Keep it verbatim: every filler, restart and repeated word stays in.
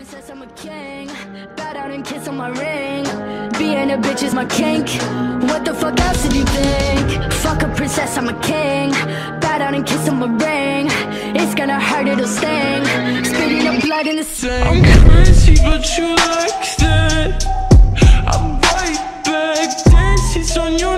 princess, I'm a king. Bow down and kiss on my ring. Being a bitch is my kink. What the fuck else did you think? Fuck a princess, I'm a king. Bow down and kiss on my ring. It's gonna hurt, it'll sting. Spitting up blood in the sink. I'm crazy, but you like that. I'm right back, dances on your